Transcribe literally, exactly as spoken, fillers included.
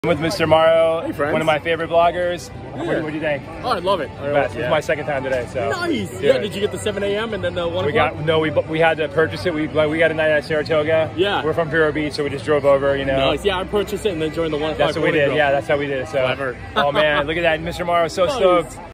I'm with Mister Morrow, hey, friends. one of my favorite bloggers. Yeah. What, what do you think? Oh, I love it. I love Best. it. This Yeah. is my second time today. So nice. Dude. Yeah. Did you get the seven A M and then the one? We got no. We we had to purchase it. We like we got a night at Saratoga. Yeah. We're from Vero Beach, so we just drove over. You know. Nice. Yeah, I purchased it and then joined the one. That's what we did. Girl. Yeah, that's how we did it. So. Clever. Oh man, look at that, Mister Morrow, so Nice. stoked.